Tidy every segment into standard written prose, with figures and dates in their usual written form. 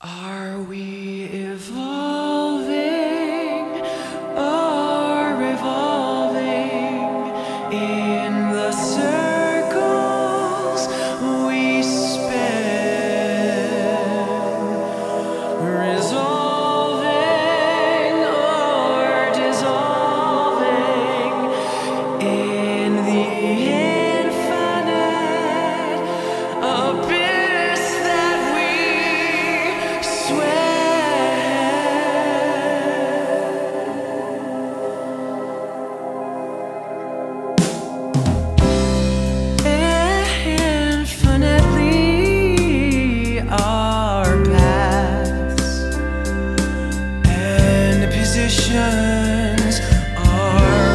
Are we evolving or revolving in the circles we spin? Resolving or dissolving in the infinite abyss that we swear. Infinitely our paths and positions are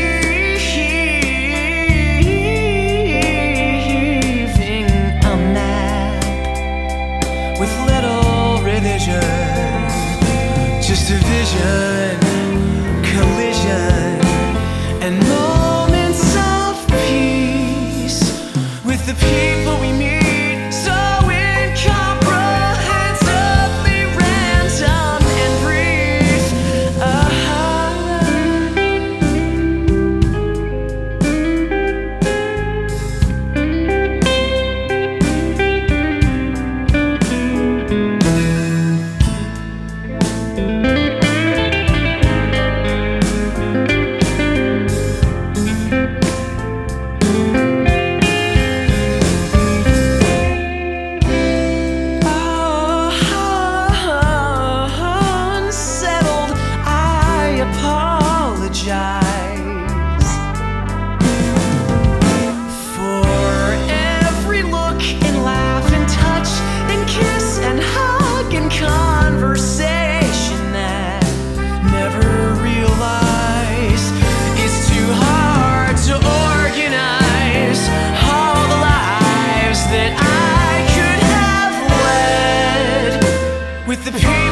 weaving a map with little revision, just a vision, collision, and moments of peace with the people we meet, so incomprehensibly random and brief. Unsettled, I apologize for every look and laugh and touch and kiss and hug and conversation that never realized it's too hard to organize all the lives that I could have led with the people